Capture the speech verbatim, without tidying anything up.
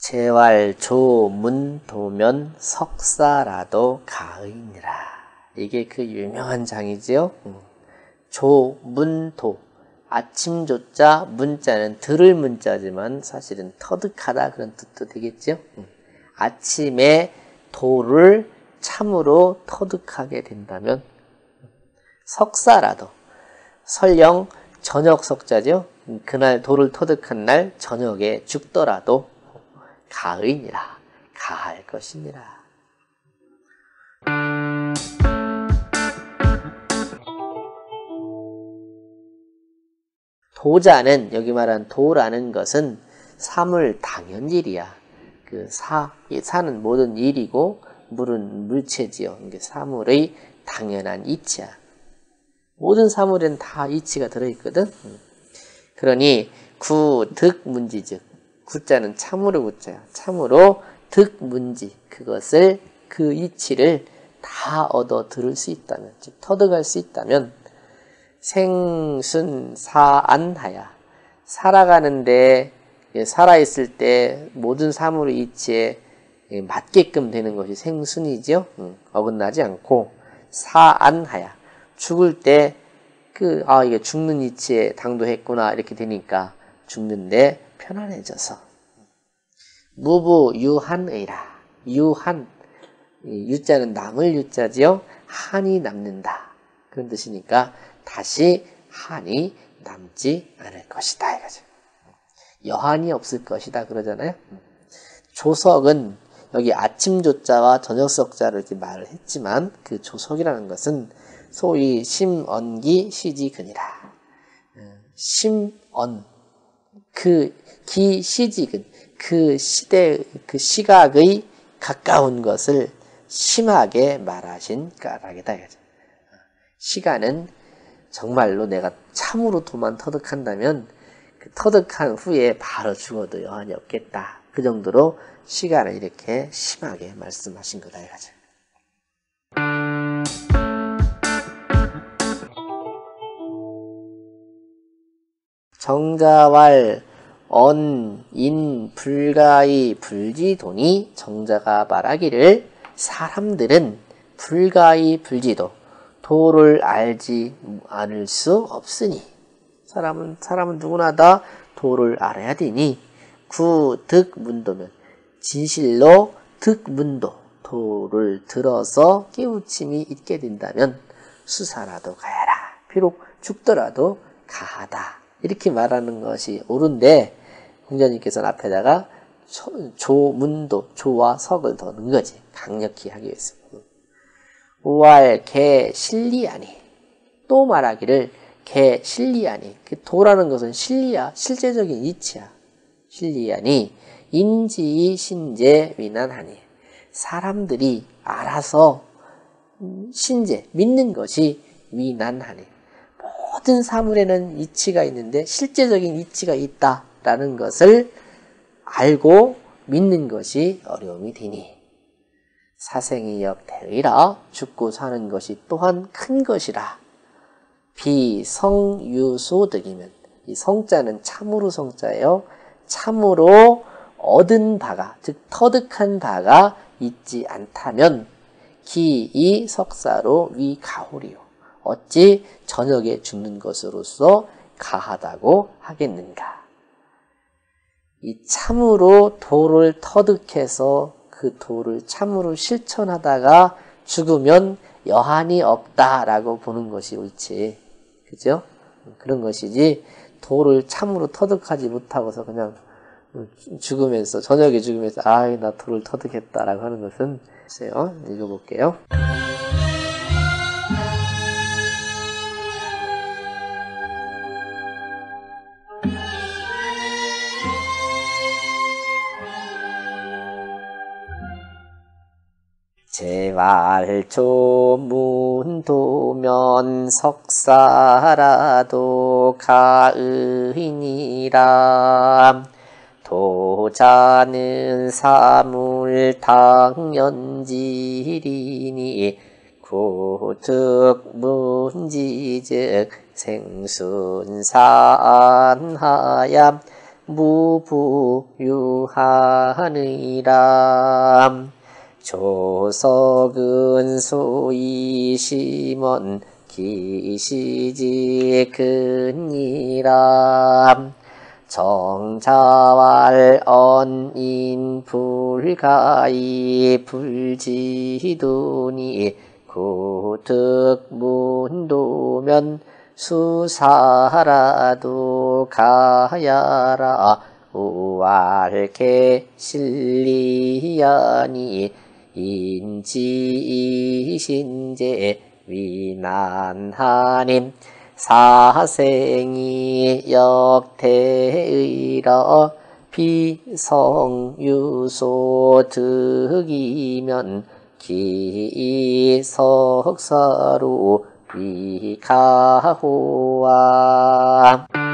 재활, 조, 문, 도면, 석사라도 가의니라. 이게 그 유명한 장이지요. 조, 문, 도. 아침 조자, 문자는 들을 문자지만 사실은 터득하다 그런 뜻도 되겠죠. 아침에 도를 참으로 터득하게 된다면 석사라도, 설령 저녁 석자죠. 그날 도를 터득한 날 저녁에 죽더라도 가의니라, 가할 것이니라. 도자는, 여기 말한 도라는 것은 사물 당연일이야. 그 사, 이 사는 모든 일이고 물은 물체지요. 이게 사물의 당연한 이치야. 모든 사물에는 다 이치가 들어있거든. 그러니 구, 득, 문지즉. 구자는 참으로 구자야. 참으로 득, 문지. 그것을, 그 이치를 다 얻어 들을 수 있다면, 즉 터득할 수 있다면 생순사안하야. 살아가는데, 살아있을 때 모든 사물의 이치에 맞게끔 되는 것이 생순이죠. 어긋나지 않고. 사안하야. 죽을 때 그, 아, 이게 죽는 이치에 당도했구나 이렇게 되니까 죽는데 편안해져서. 무부 유한의라. 유한, 유자는 남을 유자지요. 한이 남는다 그런 뜻이니까 다시 한이 남지 않을 것이다 이거죠. 여한이 없을 것이다 그러잖아요. 조석은 여기 아침 조자와 저녁 석자를 이렇게 말을 했지만 그 조석이라는 것은 소위 심언기 시지근이라. 심언, 그 기 시지근, 그 시대, 그 시각의 가까운 것을 심하게 말하신 까닭이다 이거죠. 시간은 정말로 내가 참으로 도만 터득한다면 그 터득한 후에 바로 죽어도 여한이 없겠다. 그 정도로 시간을 이렇게 심하게 말씀하신 거다 이거죠. 정자왈 언, 인, 불가의 불지도니 정자가 말하기를 사람들은 불가의 불지도, 도를 알지 않을 수 없으니. 사람은, 사람은 누구나 다 도를 알아야 되니. 구, 득, 문도면. 진실로 득, 문도. 도를 들어서 깨우침이 있게 된다면 수사라도 가야라. 비록 죽더라도 가하다. 이렇게 말하는 것이 옳은데, 공자님께서는 앞에다가 조, 문도, 조와 석을 더 넣은 거지. 강력히 하기 위해서. 오알, 개, 실리아니. 또 말하기를 개, 실리아니. 도라는 것은 실리야. 실제적인 이치야. 실리아니. 인지이 신재 위난하니. 사람들이 알아서 신재, 믿는 것이 위난하니. 모든 사물에는 이치가 있는데 실제적인 이치가 있다라는 것을 알고 믿는 것이 어려움이 되니. 사생이 역대의라. 죽고 사는 것이 또한 큰 것이라. 비성유소득이면, 이 성자는 참으로 성자예요. 참으로 얻은 바가, 즉 터득한 바가 있지 않다면 기이 석사로 위가호리요. 어찌 저녁에 죽는 것으로서 가하다고 하겠는가. 이 참으로 도를 터득해서 그 도를 참으로 실천하다가 죽으면 여한이 없다라고 보는 것이 옳지. 그죠? 그런 것이지, 도를 참으로 터득하지 못하고서 그냥 죽으면서, 저녁에 죽으면서, 아이, 나 도를 터득했다라고 하는 것은, 글쎄요, 읽어볼게요. 재활조 문도면 석사라도 가의니라. 도자는 사물 당연질이니 구득문지즉 생순사안하야. 무부유하느니라. 조석은 소위 심언 기시지 근이라. 정자왈 언인 불가이 불지도니 구특문도면 수사라도 가야라. 우알게 실리야니 인지이신제 위난하님 사생이 역태의라. 비성유소 득이면 기석사로 위가호아.